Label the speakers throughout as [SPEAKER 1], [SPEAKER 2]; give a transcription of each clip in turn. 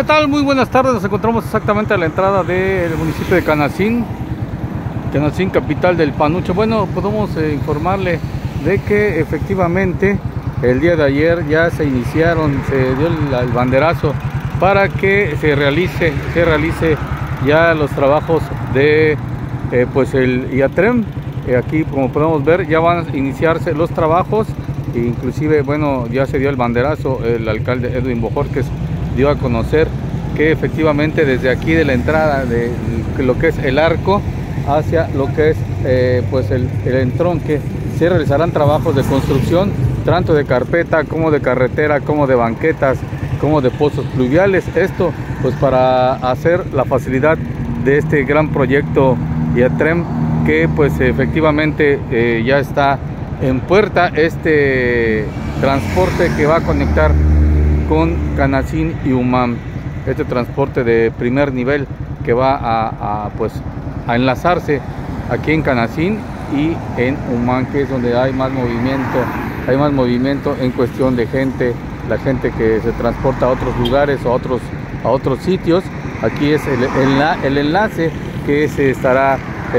[SPEAKER 1] ¿qué tal? Muy buenas tardes. Nos encontramos exactamente a la entrada del municipio de Canacín, capital del Panucho. Bueno, podemos informarle de que efectivamente el día de ayer ya se dio el banderazo para que se realice ya los trabajos de pues el IATREM. Aquí, como podemos ver, ya van a iniciarse los trabajos. Inclusive, bueno, ya se dio el banderazo. El alcalde Edwin Bojorquez dio a conocer que efectivamente desde aquí de la entrada de lo que es el arco hacia lo que es pues el entronque se realizarán trabajos de construcción, tanto de carpeta como de carretera, como de banquetas, como de pozos pluviales. Esto pues para hacer la facilidad de este gran proyecto IATREM, que pues efectivamente ya está en puerta, este transporte que va a conectar con Canacín y Humam, este transporte de primer nivel que va pues a enlazarse aquí en Canacín y en Humam, que es donde hay más movimiento en cuestión de gente, la gente que se transporta a otros lugares o a otros sitios. Aquí es el enlace que se estará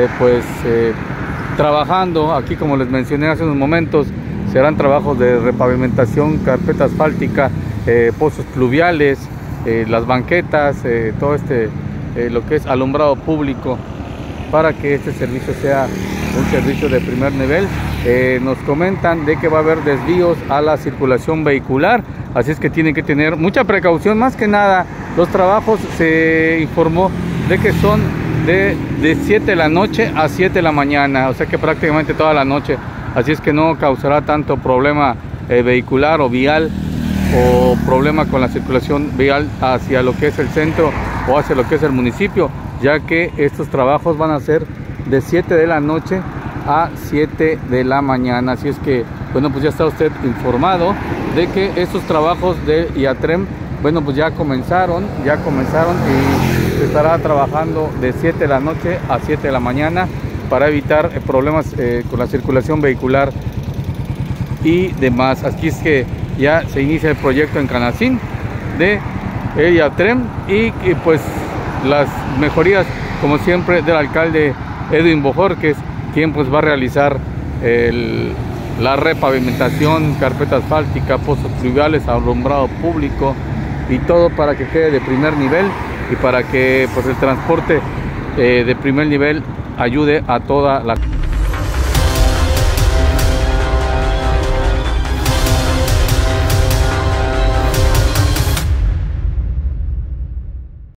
[SPEAKER 1] trabajando. Aquí, como les mencioné hace unos momentos, serán trabajos de repavimentación, carpeta asfáltica, pozos pluviales, las banquetas, todo lo que es alumbrado público, para que este servicio sea un servicio de primer nivel. Nos comentan de que va a haber desvíos a la circulación vehicular, así es que tienen que tener mucha precaución. Más que nada, los trabajos se informó de que son de 7 de la noche a 7 de la mañana, o sea que prácticamente toda la noche, así es que no causará tanto problema vehicular o vial, o problema con la circulación vial hacia lo que es el centro o hacia lo que es el municipio, ya que estos trabajos van a ser de 7 de la noche a 7 de la mañana. Así es que, bueno, pues ya está usted informado de que estos trabajos de IATREM, bueno, pues ya comenzaron y se estará trabajando de 7 de la noche a 7 de la mañana para evitar problemas con la circulación vehicular y demás. Aquí es que ya se inicia el proyecto en Canacín de IATREM y pues las mejorías, como siempre, del alcalde Edwin Bojorquez, quien pues va a realizar la repavimentación, carpeta asfáltica, pozos pluviales, alumbrado público y todo para que quede de primer nivel y para que pues el transporte de primer nivel ayude a toda la